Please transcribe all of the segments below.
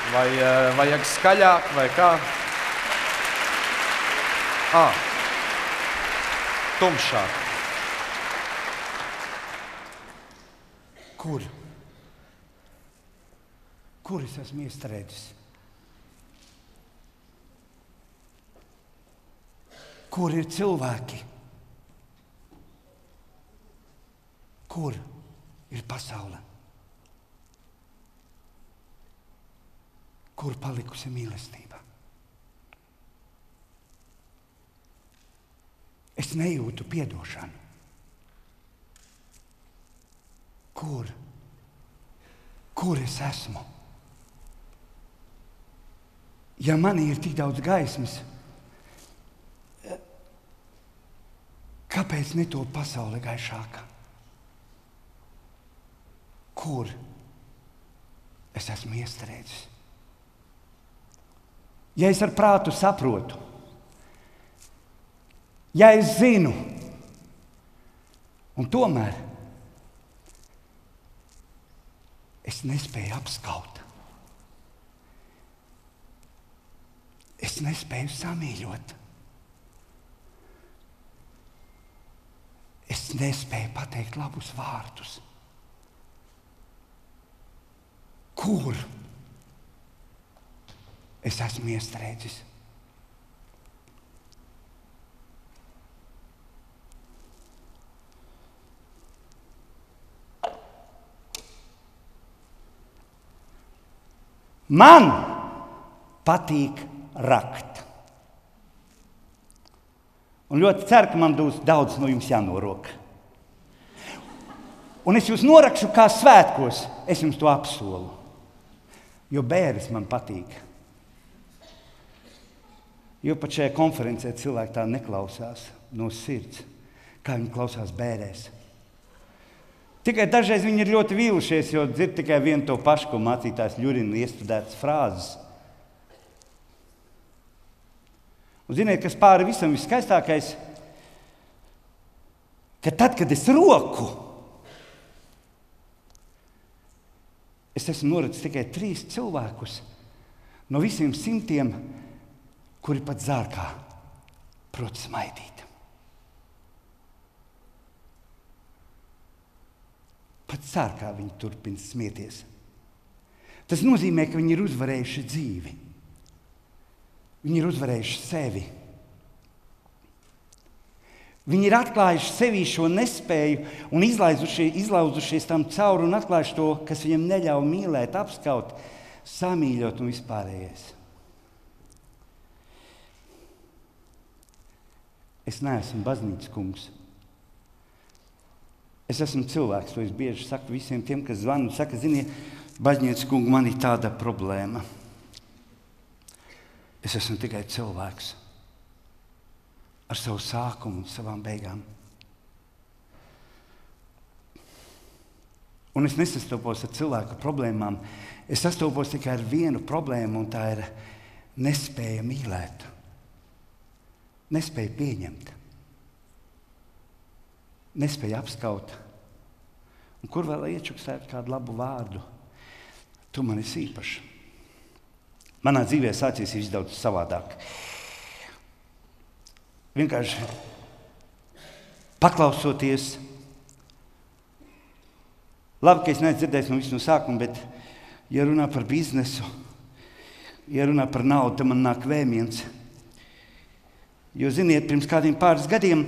Vai vajag skaļāk, vai kā? Tumšāk. Kur? Kur es esmu iestrēdzis? Kur ir cilvēki? Kur ir pasaule? Kur palikusi mīlestība? Es nejūtu piedošanu. Kur es esmu? Ja manī ir tik daudz gaismas, kāpēc ne to pasaule gaišāka? Kur es esmu iestrēdzis? Ja es ar prātu saprotu, ja es zinu, un tomēr es nespēju apskaut, es nespēju samīļot, es nespēju pateikt labus vārdus. Kur es esmu iestrēdzis? Man patīk rakt. Un ļoti ceru, ka man būs daudz no jums jānorok. Un es jūs norakšu kā svētkos, es jums to apsolu. Jo bēres man patīk. Jo pat šajā konferencē cilvēki tā neklausās no sirds, kā viņi klausās bērēs. Tikai dažreiz viņi ir ļoti vīlušies, jo dzird tikai vienu to pašu, ko mācītājs Ļurina iestudētas frāzes. Un ziniet, kas pāri visam viskaistākais, ka tad, kad es roku, es esmu noracis tikai 3 cilvēkus no visiem 100, kuri pat zārkā prot smaidīt. Pat zārkā viņi turpina smieties. Tas nozīmē, ka viņi ir uzvarējuši dzīvi. Viņi ir uzvarējuši sevi. Viņi ir atklājuši sevī šo nespēju un izlauzušies tam cauri un atklājuši to, kas viņiem neļauj mīlēt, apskaut, samīļot un vispārējais. Es neesmu baznīcas kungs. Es esmu cilvēks, to es bieži saku visiem tiem, kas zvana un saka, ziniet, baznīcas kungi, man ir tāda problēma. Es esmu tikai cilvēks. Ar savu sākumu un savām beigām. Un es nesastopos ar cilvēku problēmām. Es sastopos tikai ar vienu problēmu, un tā ir nespēja mīlēt. Nespēja pieņemt. Nespēja apskaut. Un kur vēl iečukstēt kādu labu vārdu? Tu man esi īpašs. Manā dzīvē sācies daudz savādāk. Vienkārši paklausoties. Labi, ka es nedzirdēju no sākuma, bet, ja runā par biznesu, ja runā par naudu, tad man nāk vēmiens. Jo, ziniet, pirms pāris gadiem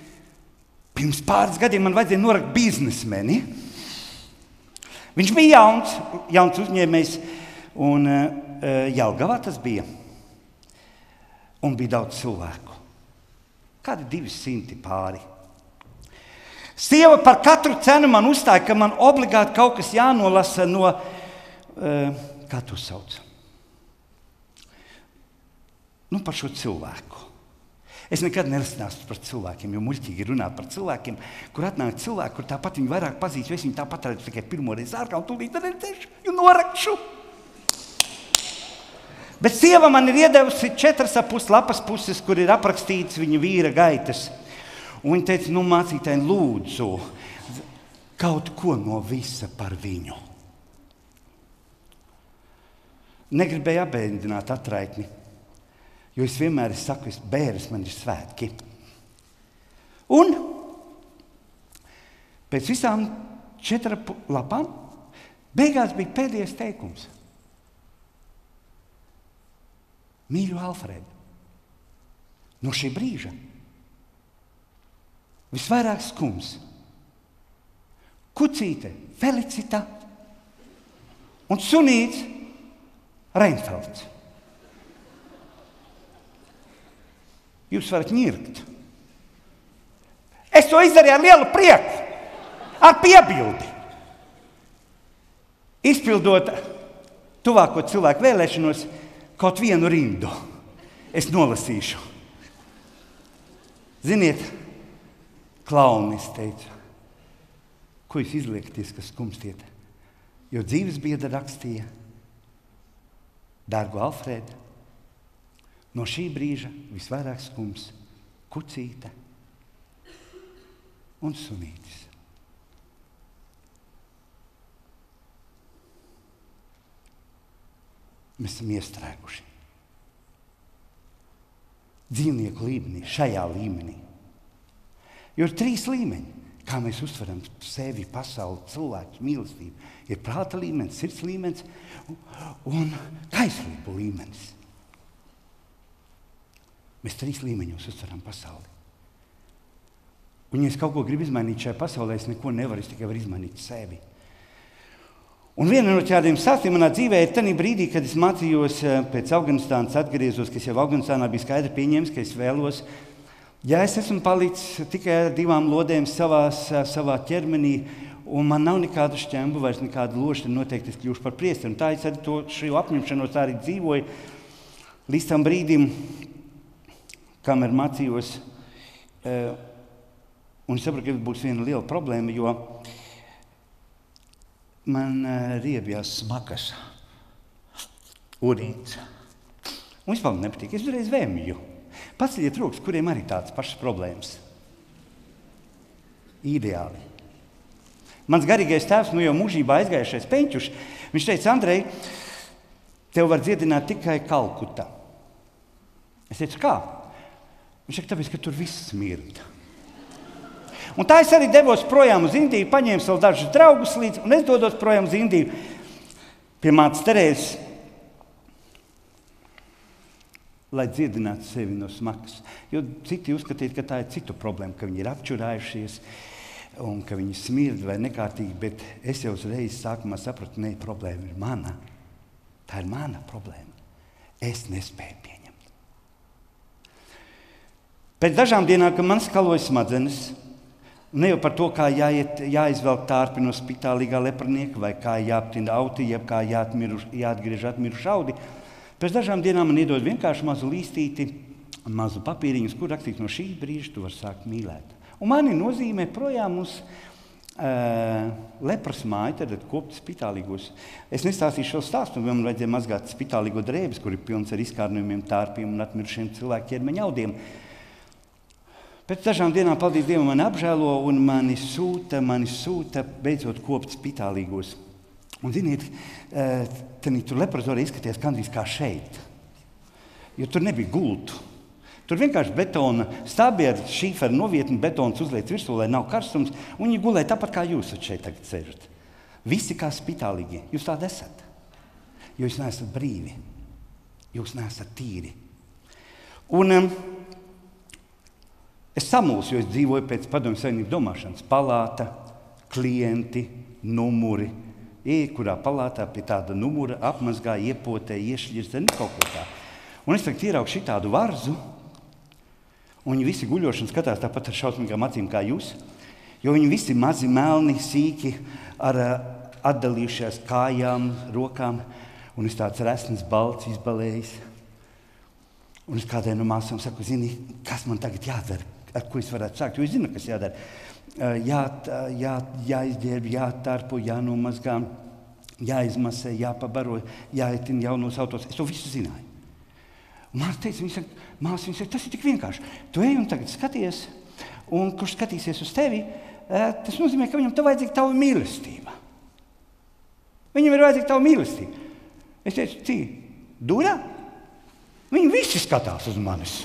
man vajadzēja norakt biznesmeni. Viņš bija jauns uzņēmējs, un Jelgavā tas bija. Un bija daudz cilvēku. Kādi 200 pāri. Sieva par katru cenu man uzstāja, ka man obligāti kaut kas jānolasa no, kā to sauc? Par šo cilvēku. Es nekad nerasināšu par cilvēkiem, jo muļķīgi runāt par cilvēkiem, kur atnāk cilvēki, kur tāpat viņi vairāk pazīst, jo es viņu tāpat redzu tikai pirmo reizi ārkā un tūlīt redzēšu, jo norakšu. Bet sieva man ir iedevusi 4,5 lapas puses, kur ir aprakstīts viņa vīra gaitas. Un viņa teica, mācītāji, lūdzu, kaut ko no visa par viņu. negribēju apbēdināt atraitni, jo es vienmēr saku, bērns man ir svētki. Un pēc visām 4 lapām beigās bija pēdējais teikums. Mīļo Alfredu, no šī brīža visvairāk skums kucīte Felicita un sunīts Reinfelds. Jūs varat ņirkt. Es to izdarīju ar lielu prieku, ar piebildi. Izpildot tuvāko cilvēku vēlēšanos kaut vienu rindu. Es nolasīšu. Ziniet, klaunis teica, ko jūs izliekaties, ka skumstiet? Jo dzīves biedra rakstīja, dārgo Alfrēdu, no šī brīža visvairāk skums kucīte un sunītis. Mēs esam iestrēguši dzīvnieku līmenī, šajā līmenī. Jo ir 3 līmeņi, kā mēs uztveram sevi, pasauli, cilvēku, mīlestību. Ir prāta līmenis, sirds līmenis un kaislību līmenis. Mēs 3 līmeņos uztveram pasauli. Un, ja es kaut ko gribu izmainīt šajā pasaulē, es neko nevaru, es tikai varu izmainīt sevi. Un viena no tādiem stāstiem manā dzīvē ir tajā brīdī, kad es mācījos pēc Afganistānas, atgriezos, ka es jau Afganistānā biju skaidri pieņēmis, ka es vēlos, ja es esmu palicis tikai ar 2 lodēm savā ķermenī, un man nav nekādu šķembu, vairs nekādu lošu, tad noteikti es kļūšu par priesteri. Un tā es arī šo apņemšanos arī dzīvoju līdz tam brīdim, kamēr mācījos. Un es saprotu, ka būs viena liela problēma, jo man riebjās smakas urīns. Un vispār nepatīk. Es uzreiz vēmju. Paceļiet rokas, kuriem arī tādas pašas problēmas. Ideāli. Mans garīgais tēvs, jau mūžībā aizgājušais Peņķuš, viņš teica, Andrej, tev var dziedināt tikai Kalkuta. Es teicu, kā? Viņš teica, tāpēc, ka tur viss smird. Un tā es arī devos projām uz Indiju, paņēmu vēl dažus draugus līdzi, un es dodos projām uz Indiju pie mātes Terēzes, lai dziedinātu sevi no smakas. Jo citi uzskatīja, ka tā ir citu problēma, ka viņi ir apčurājušies un ka viņi smird vai nekārtīgi, bet es jau uzreiz sākumā sapratu, ne, problēma ir mana. Tā ir mana problēma. Es nespēju pieņemt. Pēc dažām dienām, kad man skaloja smadzenes, ne jau par to, kā jāizvelk tārpi no spitālīgā lepranieka, vai kā jāaptina auti, jeb kā jāatgriež atmiruši audi. Pēc dažām dienām man iedod vienkārši mazu līstīti, mazu papīriņus, kur rakstīt no šī brīža tu vari sākt mīlēt. Un mani nozīmē projām uz lepras māju, tad kopt spitālīgos. Es nestāstīšu šo stāstu, man vajadzēja mazgāt spitālīgo drēbes, kur ir pilns ar izkārnojumiem, tārpiem un atmirušiem cilvēku ķermeņa audiem. Pēc dažām dienām, paldies Dievam, mani apžēlo un mani sūta beidzot kopt spitālīgos. Un, ziniet, tur leprazorē izskaties gandrīz kā šeit, jo tur nebija gultu. Tur vienkārši betona stābi ar šīferu novietni, betons uzliec virsū, lai nav karstums, un viņi gulēja tāpat, kā jūs šeit tagad sēžat. Visi kā spitālīgi. Jūs tādi esat, jo jūs neesat brīvi, jūs neesat tīri. Un es samulsu, jo es dzīvoju pēc Padomju Savienības domāšanas. Palāta, klienti, numuri. Kurā palātā pie tāda numura apmazgā, iepotē, iešļirstē, kaut ko tā. Un es tagad ieraugu šitādu varzu, un viņi visi guļoši un skatās tāpat ar šausmīgām acīm kā jūs, jo viņi visi mazi, melni, sīki, ar atdalījušās kājām, rokām, un es tāds resns, balts, izbalējis. Un es kādai no māsām saku, zini, kas man tagad jādara, ar ko es varētu sākt, jo es zinu, kas jādara. Jāizģērb, jātārpo, jānomazgā, jāizmasē, jāpabaro, jāetina jaunos autos. Es to visu zināju. Un māsa teica, tas ir tik vienkārši. Tu ej un tagad skaties, un kurš skatīsies uz tevi, tas nozīmē, ka viņam tev vajadzīga tava mīlestība. Viņam ir vajadzīga tava mīlestība. Es teicu, Dura? Viņi visi skatās uz manis.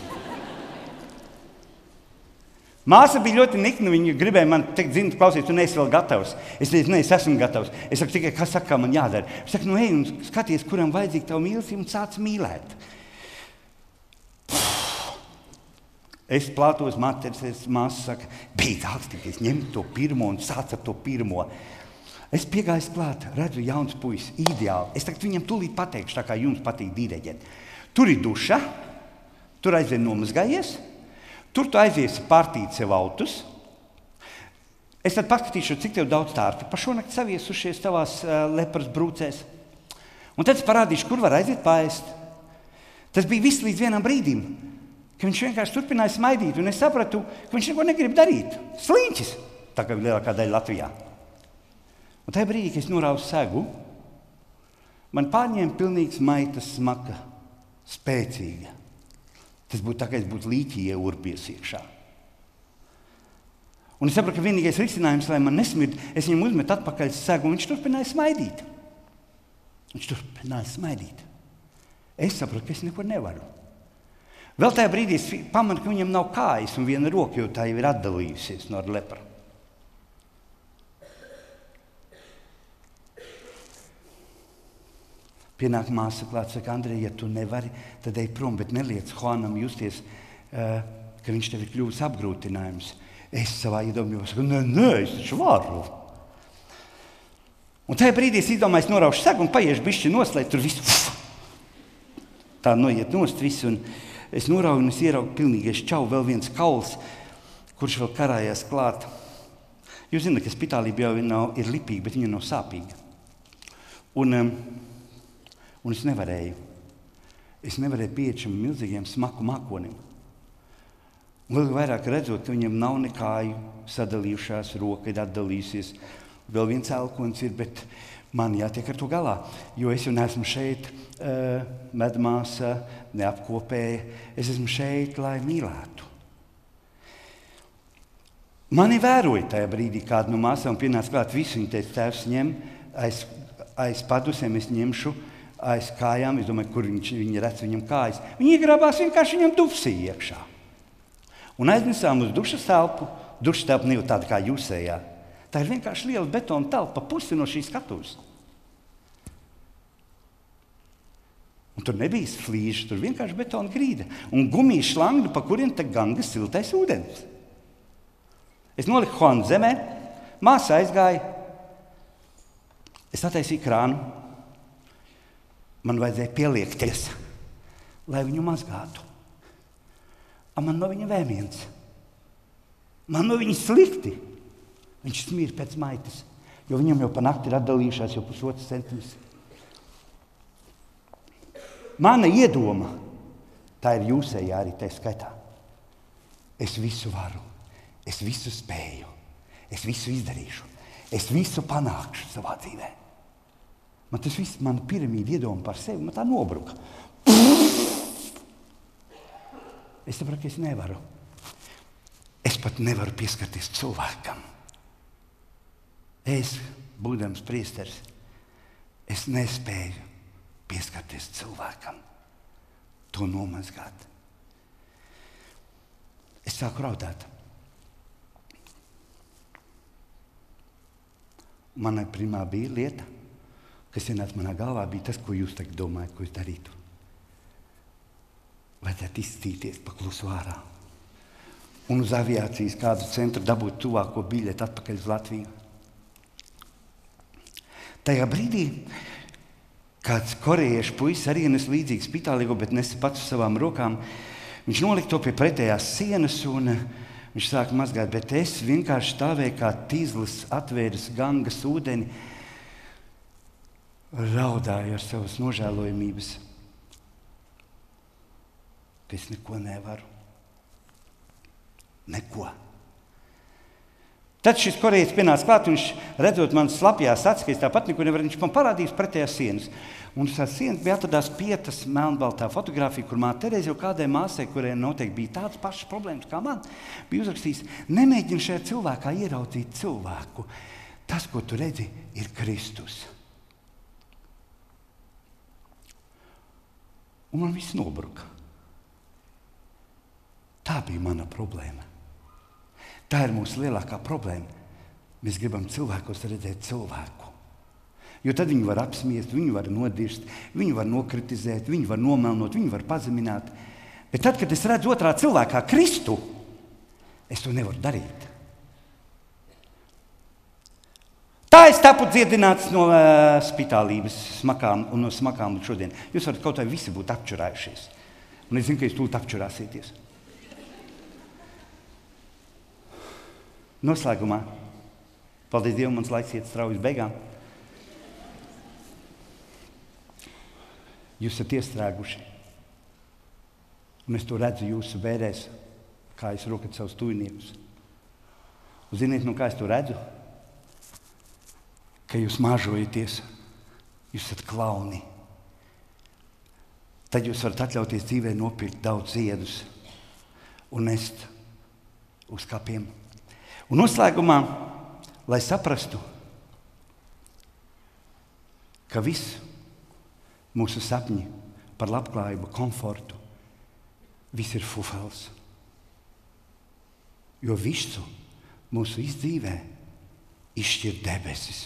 Māsa bija ļoti nikna, viņa gribēja man teikt, zini, klausies, tu neesi vēl gatavs. Es teicu, es esmu gatavs. Es saku tikai, kas saka, kā man jādara. Es saku, ej un skaties, kuram vajadzīga tavu mīlestību un sāc mīlēt. Es plātos materis, māsa saka, beidz ākstīties, ņem to pirmo un sāc ar to pirmo. Es piegāju klāt, redzu jauns puisis, ideāli. Es tagad viņam tūlīt pateikšu, tā kā jums patīk dīreģēt. Tur ir duša, tur aizvien nomazgājies. Tur tu aiziesi pārtīt sev autus. Es tad paskatīšu, cik tev daudz tārti pa šonakt saviesušies tavās lepras brūcēs. Un tad es parādīšu, kur var aiziet paēst. Tas bija viss līdz vienam brīdim, ka viņš vienkārši turpināja smaidīt. Un es sapratu, ka viņš neko negrib darīt. Sliņķis, tā kā lielākā daļa Latvijā. Un tajā brīdī, kad es norāvu segu, man pārņēma pilnīgs maitas smaka, spēcīga. Tas būtu tā, ka es būtu līķī ieurbies iekšā. Un es saprotu, ka vienīgais risinājums, lai man nesmird, es viņam uzmetu atpakaļ segu, un viņš turpināja smaidīt. Es saprotu, ka es neko nevaru. Vēl tajā brīdī es pamanu, ka viņam nav kājas un viena roka, jo tā jau ir atdalījusies no lepra. Pienāk māsa klāt, saka, Andrej, ja tu nevari, tad ej prom, bet neliec Juanam justies, ka viņš tev ir kļuvis apgrūtinājums. Es savā iedomājos, saku, nē, es taču varu. Un tajā brīdī es izdomāju, es noraušu segu un paiešu bišķi noslēgt, tur visu. Tā noiet nost visu, un es norauju un es ieraugu pilnīgais čau, vēl viens kauls, kurš vēl karājās klāt. Jūs zināt, ka spitālība jau ir lipīga, bet viņa nav sāpīga. Un es nevarēju pieiet šim milzīgiem smaku mākonim. Un vēl vairāk redzot, ka viņam nav nekāju sadalījušās, roka ir atdalījusies. Vēl viens elkonis ir, bet man jātiek ar to galā. Jo es jau neesmu šeit medmāsa, neapkopēja. Es esmu šeit, lai mīlētu. Mani vēroja tajā brīdī kāda no māsām pienāca klāt visu. Viņa teica, tēvs ņem aiz padusēm, es ņemšu aiz kājām, es domāju, kur viņi redz viņam kājas. Viņi iegrābās vienkārši viņam dufsī iekšā. Un aiznesām uz dušas telpu. Dušas telpa nav tāda kā jūsējā. Tā ir vienkārši liela betona telpa, pusi no šīs skatuves. Un tur nebija flīža, tur vienkārši betona grīda. Un gumija šlangda, pa kuriem tek gangas siltais ūdens. Es noliku Juanu zemē, māsa aizgāja. Es attaisīju krānu. Man vajadzēja pieliekties, lai viņu mazgātu. Man no viņa vēmiens. Man no viņa slikti. Viņš smīr pēc maitas, jo viņam jau pa nakti ir atdalījušās jau 1,5 centimetrs. Mana iedoma, tā ir jūsējā arī tai skaitā. Es visu varu, es visu spēju, es visu izdarīšu, es visu panākšu savā dzīvē. Man tas viss, mana piramīda iedoma par sevi, man tā nobruka. Es saprotu, ka es nevaru. Es pat nevaru pieskarties cilvēkam. Es, būdams priesteris, es nespēju pieskarties cilvēkam. To nomazgāt. Es sāku raudāt. Manai primā bija lieta, kas ienāca manā galvā, bija tas, ko jūs tagad domājat, ko es darītu. Vajadzētu izcīties pa klusu ārā. Un uz aviācijas kādu centru dabūt tuvāko biļeti atpakaļ uz Latviju. Tajā brīdī kāds korejiešu puisis arī nes līdzīgu spitālīgo, bet nesa pats uz savām rokām. Viņš nolika to pie pretējās sienas un viņš sāka mazgāt, bet es vienkārši stāvēju kā tīzlis, atvēris gangas ūdeni, raudāju ar savas nožēlojamības, ka es neko nevaru. Neko. Tad šis korejietis pienāca klāt, un viņš redzot man slapjās acis, ka es tāpat neko nevaru, viņš man parādījis pretējās sienas. Un uz tās sienas bija atradās pietas melnbaltā fotogrāfija, kur māte Terēze jau kādai māsai, kurai noteikti bija tādas pašas problēmas kā man, bija uzrakstījis, nemēģini šajā cilvēkā ieraudzīt cilvēku. Tas, ko tu redzi, ir Kristus. Un man viss nobruka. Tā bija mana problēma. Tā ir mūsu lielākā problēma. Mēs gribam cilvēkos redzēt cilvēku. Jo tad viņi var apsmiest, viņi var nodirst, viņi var nokritizēt, viņi var nomelnot, viņi var pazemināt. Bet tad, kad es redzu otrā cilvēkā Kristu, es to nevaru darīt. Tā es tapu dziedināts no spitālības smakām un no smakām līdz šodien. Jūs varat kaut vai visi būt apčurājušies. Un es zinu, ka jūs tūlīt apčurāsieties. Noslēgumā. Paldies Dievam, mans laiks iet strauji uz beigām. Jūs esat iestrēguši. Un es to redzu jūsu bērēs, kā jūs rokat savus tuviniekus. Un ziniet, no kā es to redzu? Ka jūs mažojaties, jūs esat klauni. Tad jūs varat atļauties dzīvē nopirkt daudz ziedus un nest uz kapiem. Un noslēgumā, lai saprastu, ka viss mūsu sapņi par labklājību, komfortu, viss ir fufels. Jo visu mūsu izdzīvē izšķir debesis.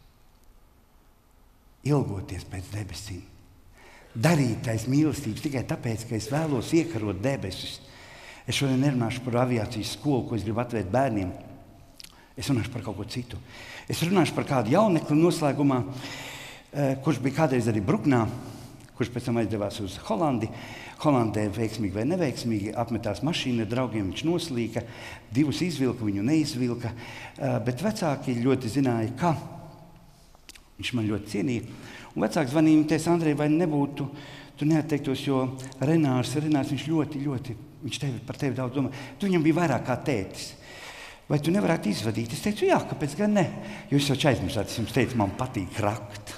Ilgoties pēc debesīm. Darīt aiz mīlestības tikai tāpēc, ka es vēlos iekarot debesis. Es šodien nerunāšu par aviācijas skolu, ko es gribu atvērt bērniem. Es runāšu par kaut ko citu. Es runāšu par kādu jaunekli noslēgumā, kurš bija kādreiz arī Bruknā, kurš pēc tam aizdevās uz Holandi. Holandē veiksmīgi vai neveiksmīgi apmetās mašīna ar draugiem, viņš noslīka, 2 izvilka, viņu neizvilka, bet vecāki ļoti zināja, ka viņš man ļoti cienīja. Un vecāks zvanīja un teica, Andrej, vai nebūtu, tu neatteiktos, jo Renārs, viņš ļoti, viņš par tevi daudz domā. Tu viņam bija vairāk kā tētis. Vai tu nevarētu izvadīt? Es teicu, jā, kāpēc gan ne? Jo es jau aizmirstāt, es jums teicu, man patīk rakt.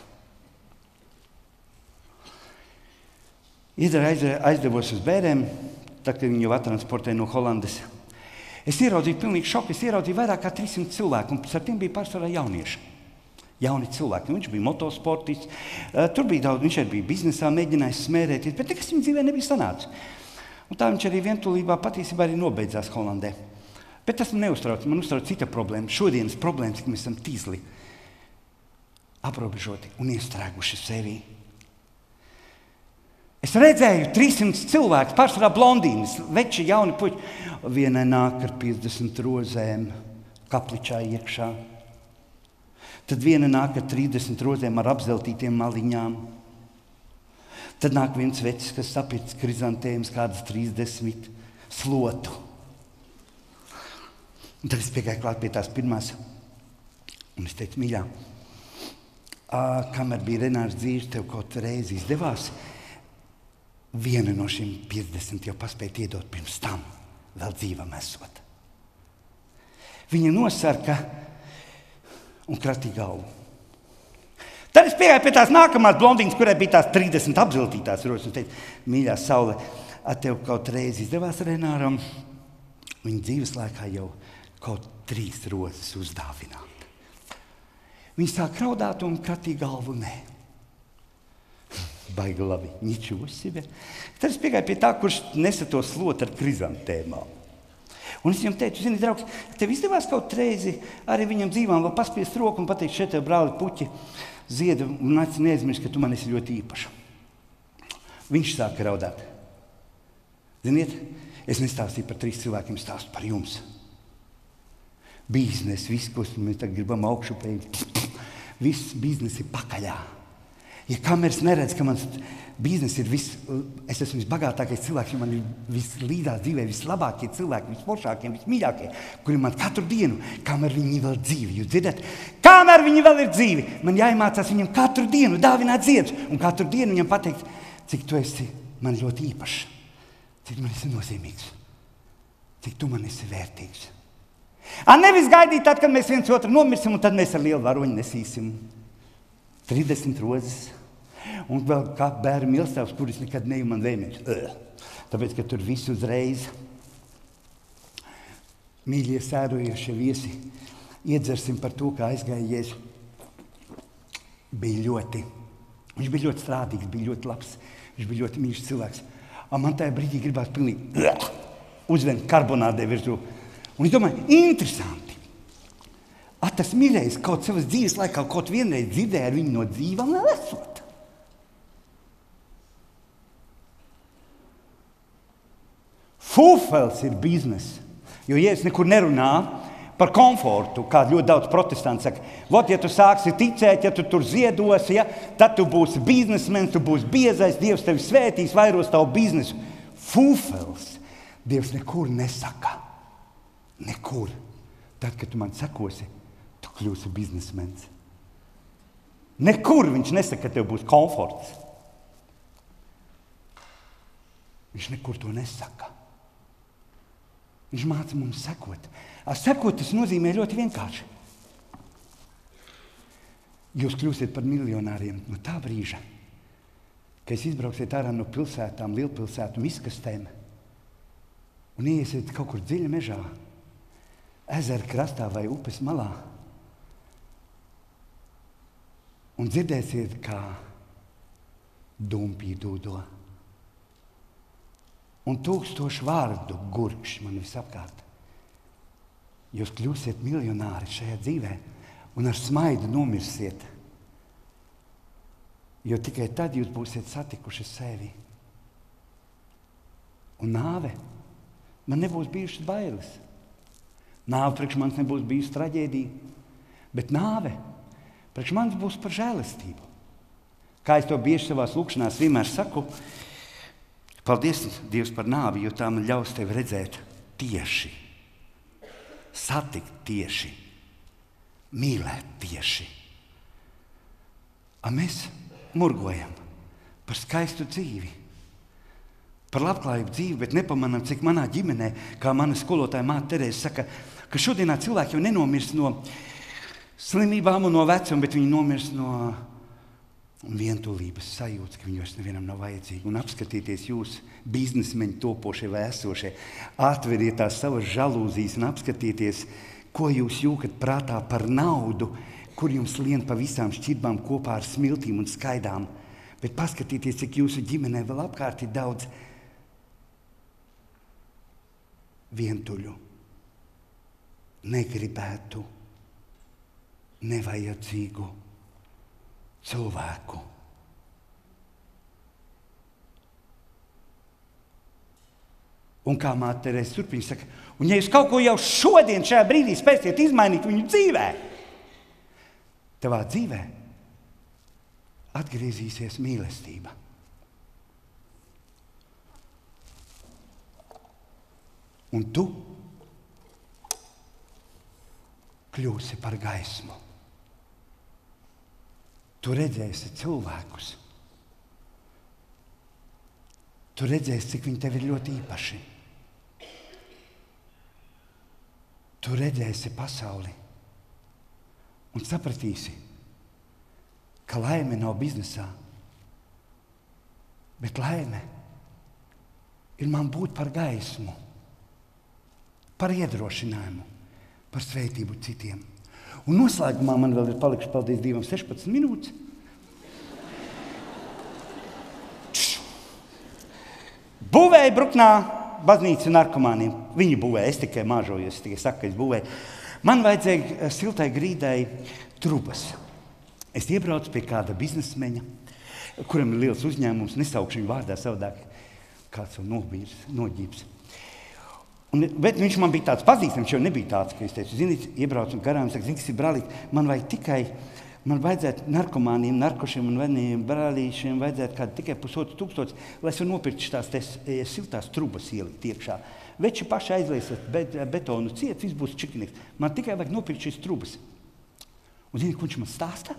Aizdevos uz bērēm, tad, kad viņi jau attransportēja no Holandes. Es ieraudzīju pilnīgi šoku, es ieraudzīju vairāk kā 300 cilvēku, un ar tiem bija pārsvarā jaunieši. Jauni cilvēki, viņš bija motosportists, tur bija daudz, viņš arī bija biznesā, mēģinājis smērēties, bet nekas viņa dzīvē nebija sanācis. Un tā viņš arī vientulībā patiesībā arī nobeidzās Holandē. Bet tas man neuztrauc, man uztrauc cita problēma. Šodienas problēmas, ka mēs esam tīzli, aprobežoti un iestrēguši sevī. Es redzēju 300 cilvēkus, pārsvarā blondīnes, veči, jauni puķi. Vienai nāk ar 50 rozēm kapličā iekšā. Tad viena nāk ar 30 rozēm ar apzeltītiem maliņām. Tad nāk viens vecis, kas sapirts krizantēmas kādas 30 slotu. Un tad es piegāju klāt pie tās pirmās. Un es teicu, mīļā, kamēr bija Renārs dzīves, tev kaut reizi izdevās. Viena no šiem 50 jau paspēja iedot pirms tam, vēl dzīvam esot. Viņa nosarka un kratīja galvu. Tad es piegāju pie tās nākamās blondīnas, kurai bija tās 30 apzeltītās rozes. Un teicu, mīļā Saule, tev kaut reizi izdevās Renāram. Viņa dzīves laikā jau kaut 3 rozes uzdāvināt. Viņa sāk raudāt un kratīja galvu, nē. Baigi labi, ničo себе. Tad es piegāju pie tā, kurš nesa to slotu ar krizantēmām. Un es viņam teicu, zini, draugs, tev izdevās kaut reizi arī viņam dzīvām vēl paspiest roku un pateikt, šeit tev brāli puķi ziedu un neaizmirst, ka tu man esi ļoti īpaša. Viņš sāka raudāt. Ziniet, es nestāstīju par 3 cilvēkiem, stāstu par jums. Biznes, viss, ko mēs tagad gribam augšupēt, viss biznes ir pakaļā. Ja kameras neredz, ka mans biznes ir es esmu visbagātākais cilvēks, jo man ir vislīdās dzīvē, vislabākie cilvēki, visforšākie, vismīļākie, kuri man katru dienu, kamēr viņi vēl dzīvi, jūs dzirdat? Kamēr viņi vēl ir dzīvi, man jāiemācās viņam katru dienu dāvināt ziedus un katru dienu viņam pateikt, cik tu esi man ļoti īpašs, cik man esi nozīmīgs, cik tu man esi vērtīgs. Nevis gaidīt tad, kad mēs viens otru nomirsim un tad mēs ar lielu varoņu nesīsim 30 rozes. Un vēl kā bērnu mīlestīvs, kuris nekad neju man vēmēs. Tāpēc, ka tur visu uzreiz mīļie sērojošie viesi iedzersim par to, kā aizgāja Jēzu. Bija ļoti Viņš bija ļoti strādīgs, bija ļoti labs, viņš bija ļoti mīļš cilvēks. Man tajā brīdī gribās pilnīgi uzvent karbonādē virsū. Un es domāju, interesanti. Tas mīļais kaut savas dzīves laikā kaut vienreiz dzirdēja ar viņu no dzīvām esot. Fūfels ir biznes. Jo, ja es nekur nerunā par komfortu, kā ļoti daudz protestanti saka, vot, ja tu sāksi ticēt, ja tu tur ziedosi, ja, tad tu būsi biznesmenis, tu būsi biezais, Dievs tevi svētīs, vairos tavu biznesu. Fūfels. Dievs nekur nesaka. Nekur. Tad, kad tu man sekosi, tu kļūsi biznesmenis. Nekur viņš nesaka, ka tev būs komforts. Viņš nekur to nesaka. Viņš māca mums sekot. Sekot tas nozīmē ļoti vienkārši. Jūs kļūsiet par miljonāriem no tā brīža, ka jūs izbrauksiet ārā no pilsētām, lielpilsētu miskastēm un iesiet kaut kur dziļi mežā, ezera krastā vai upes malā un dzirdēsiet, kā dumpī dūdo. Un 1000 vārdu gurkšķi man visapkārt. Jūs kļūsiet miljonāri šajā dzīvē un ar smaidu nomirsiet. Jo tikai tad jūs būsiet satikuši sevi. Un nāve man nebūs bijušas bailes. Nāve priekš manis nebūs bijusi traģēdija, bet nāve priekš manis būs par žēlastību. Kā es to bieži savās lūkšanās vienmēr saku, paldies Dievs par nāvi, jo tā man ļaus tevi redzēt tieši, satikt tieši, mīlēt tieši. Mēs murgojam par skaistu dzīvi, par labklājību dzīvi, bet nepamanām, cik manā ģimenē, kā mana skolotāja māte Terēze saka, ka šodienā cilvēki jau nenomirs no slimībām un no vecuma, bet viņi nomirs no vientulības sajūtas, ka viņi vairs nevienam nav vajadzīgi. Un apskatieties jūs, biznesmeņi topošie vai esošie, atveriet tās savas žalūzijas un apskatieties, ko jūs jūkat prātā par naudu, kur jums lien pa visām šķirbām kopā ar smiltīm un skaidām. Bet paskatieties, cik jūsu ģimenē vēl apkārt ir daudz vientuļu, negribētu, nevajadzīgu cilvēku. Un kā māte Terēze turpina saka, un ja jūs kaut ko jau šodien šajā brīdī spēsiet izmainīt viņu dzīvē, tavā dzīvē atgriezīsies mīlestība. Un tu kļūsi par gaismu. Tu redzēsi cilvēkus. Tu redzēsi, cik viņi tev ir ļoti īpaši. Tu redzēsi pasauli un sapratīsi, ka laime nav biznesā, bet laime ir man būt par gaismu, par iedrošinājumu, par svētību citiem. Un noslēgumā man vēl ir palikuši, paldies Dievam, 16 minūtes. Būvēja Bruknā baznīcu narkomāniem. Viņi būvēja, es tikai māžojos, es tikai saku, ka es būvēju. Man vajadzēja siltai grīdai trubas. Es iebraucu pie kāda biznesmeņa, kuram ir liels uzņēmums, nesaukšu viņu vārdā savādāk, kāds jau noģības. Bet viņš man bija tāds pazīstams, jo nebija tāds, ka es teicu, ziniet, iebraucu garām, saku, zini, kas ir brālīt, man vajadzētu narkomāniem, narkošiem un veniem brālīšiem vajadzētu kādu tikai 1500, lai es varu nopirkt tās siltās trubas ielikt iekšā. Veči paši aizliesat betonu ciet, viss būs čikinieks. Man tikai vajag nopirkt šīs trubas. Un zini, ko viņš man stāsta?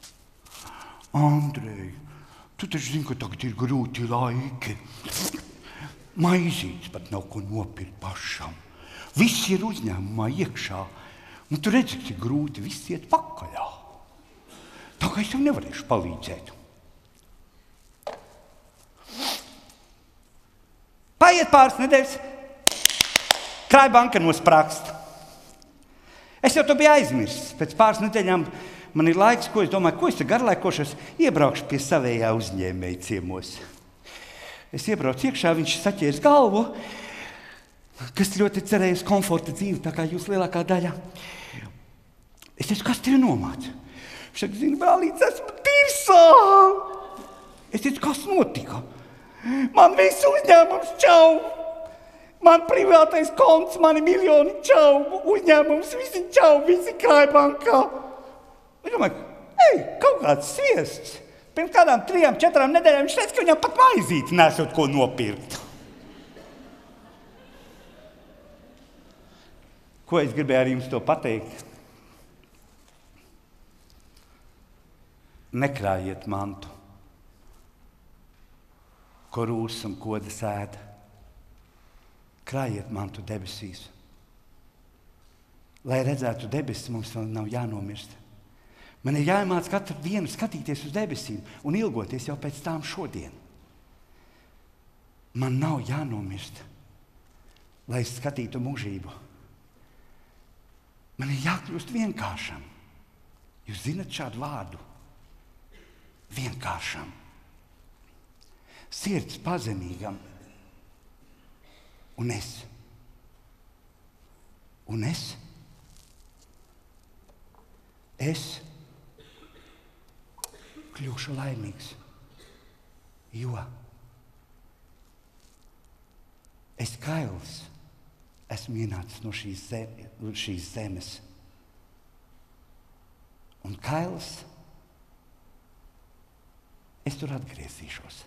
Andrej, tu taču zini, ka tagad ir grūti laiki. Maizītes pat nav ko nopirkt pašam. Viss ir uzņēmumā iekšā. Un tu redzi, cik grūti, viss iet pakaļā. Tā kā es tev nevarēšu palīdzēt. Paiet pāris nedēļas, krājbanka nosprākst. Es jau to biju aizmirsis. Pēc pāris nedēļām man ir laiks, ko es domāju, ko es te garlaikošos, iebraukšu pie savējā uzņēmēja ciemos. Es iebraucu iekšā, viņš saķērs galvu, kas ļoti cerēja uz komforta dzīvi, tā kā jūs lielākā daļa. Es teicu, kas tevi nomāca? Viņš saka, zini, brālīts, esmu tirsā. Es teicu, kas notika? Man viss uzņēmums čau. Man privātais konts, mani miljoni čau. Uzņēmums visi čau, visi krāja bankā. Es domāju, kaut kāds sviests. Pirms kādām 3-4 nedēļām viņš teica, ka viņam pat maizīti nesot ko nopirkt. Ko es gribēju ar jums to pateikt? Nekrājiet mantu, ko rūs un koda sēda. Krājiet mantu debesīs. Lai redzētu debesis, mums vēl nav jānomirst. Man ir jāiemāc katru dienu skatīties uz debesīm un ilgoties jau pēc tām šodien. Man nav jānomirst, lai es skatītu mūžību. Man ir jākļūst vienkāršam. Jūs zinat šādu vārdu? Vienkāršam. Sirds pazemīgam. Un es kļūšu laimīgs, jo es kails esmu ienācis no šīs zemes. Un kails es tur atgriezīšos.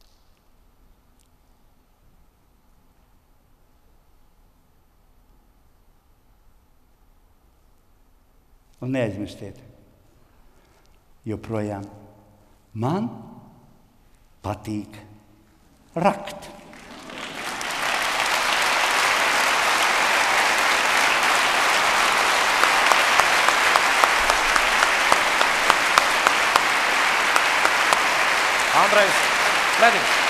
Un neaizmirstiet, joprojām man patīk rakt. Andrejs Ledins.